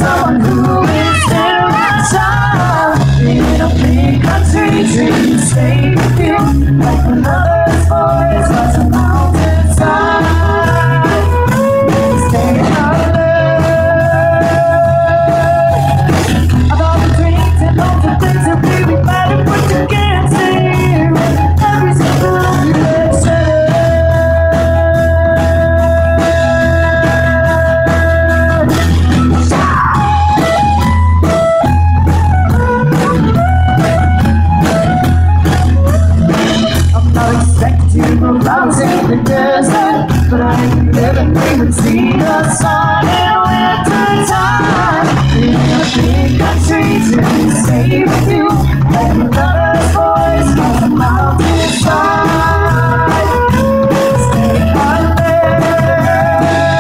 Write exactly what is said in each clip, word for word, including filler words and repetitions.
someone who is still child in a big country dream to stay with you like a mother's voice was a mountainside. Stay alert. Of all the dreams and all the things that really matter, but you can't see every single direction. Out in the desert, but I can never even see the sun in winter time. In a big country to stay with you, like a lover's voice on the mountainside. Stay out there.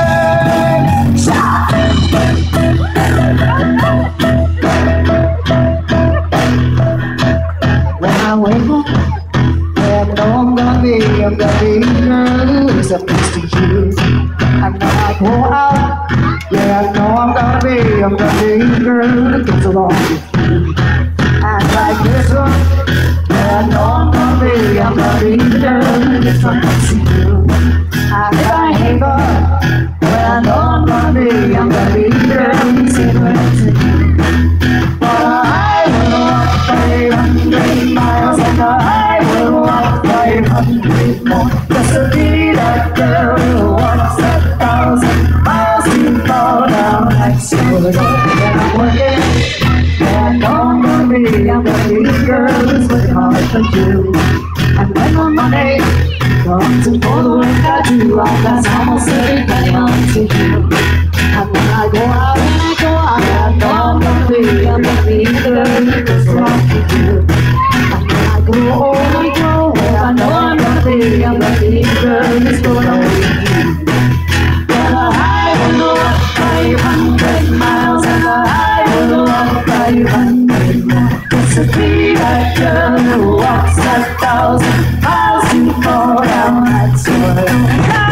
When I wake up, I know I'm gonna be, I'm gonna be the girl who is up next to you. And when I go out, yeah, I know I'm gonna be, I'm gonna be the girl that comes along with you. And like this one, yeah, I know I'm gonna be, I'm gonna be the girl that gets right next to you. And if I hang up, well, I know I'm gonna be, I'm gonna be the girl who's sitting right next to you. But I will walk five hundred miles and I will walk five hundred more just to be that girl who walks a thousand miles to fall down like silver. When I'm working, yeah, I know I'm gonna be, I'm gonna be the girl who's working hard for you. And when my money comes to for the work I do, I'll pass almost everything on to you. And when I go out, when I go out, I know I'm gonna be, I'm gonna be the girl who goes along with you. And when I go home, I go where I know I'm gonna be, I'm gonna be the girl who's going on with you. Well, I will walk five hundred miles and I will walk five hundred more just to be that girl who walks a thousand miles to fall down that soil.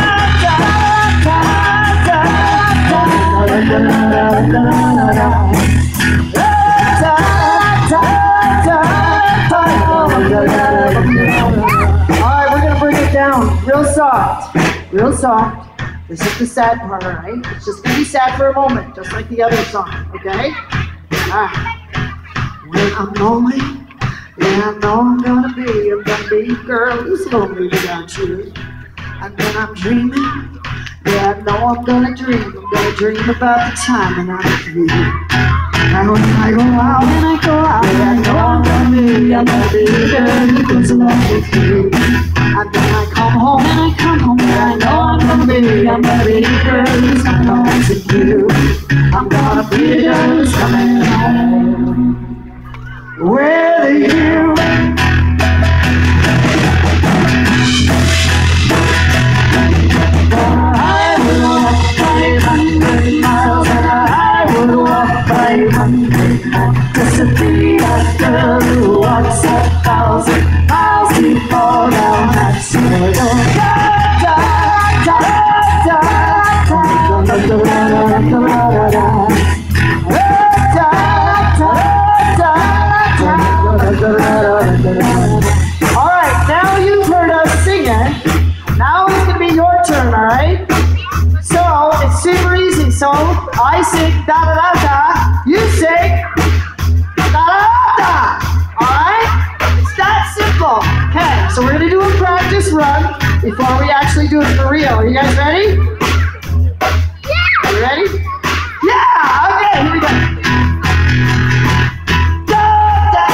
Alright, we're gonna bring it down real soft, real soft. This is the sad part, alright? It's just gonna be sad for a moment, just like the other song, okay? Alright. When I'm lonely, yeah, I know I'm gonna be, I'm gonna be a girl who's lonely without you. And when I'm dreaming, yeah, I know I'm gonna dream, I'm gonna dream about the time when I'm with you. And when I go out, when I go out, yeah, I know I'm gonna be, I'm gonna be the girl who goes along with you. And when I come home, when I come home, yeah, I know I'm gonna be, I'm gonna be the girl who's coming home to you. I'm gonna be the girl who's coming home with you. Just to be that girl who walks a thousand miles to fall down that soil. Da da da da da da da da da. Alright, now you've heard us singing. Now it's gonna be your turn, alright? So it's super easy. So I sing da da da da, you sing da da da. Alright? It's that simple. Okay, so we're gonna do a practice run before we actually do it for real. Are you guys ready? Yeah! Are you ready? Yeah! Okay, here we go. Da da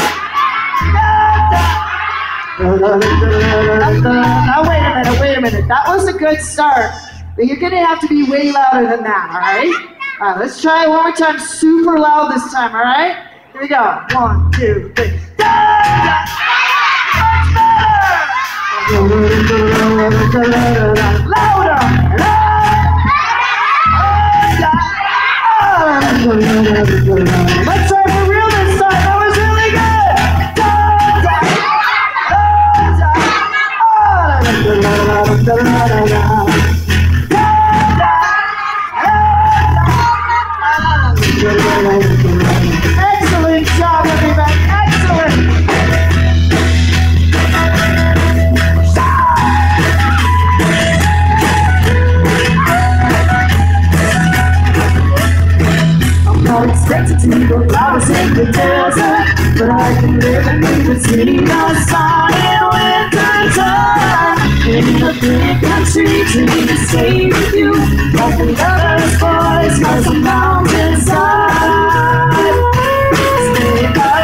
da da da. Now wait a minute, wait a minute. That was a good start. But you're gonna have to be way louder than that, alright? Alright, let's try it one more time, super loud this time, alright? Here we go. One, two, three. Da, da, much better! Louder! Let's try for real this time. That was really good. Da, da, da, da, da, da. Excellent job, everybody. Excellent. I'm not expected to be the flowers in the desert, but I can live in between the sun and winter time. In a big country, dream to stay with you, like a lover's voice from the mountainside. Stay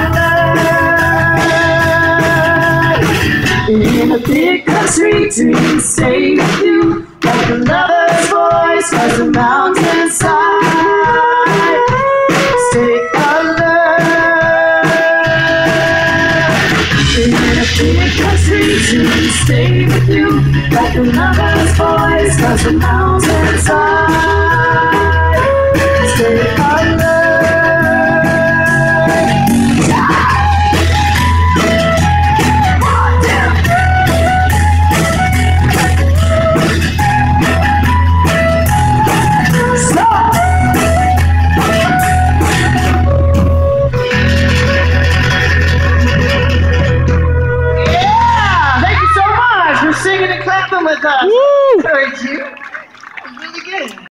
alive. In a big country, dream to stay with you, like a lover's voice from the mountainside. Stay alive. In a big country, dream to stay with you, like a lover's voice from the mountainside.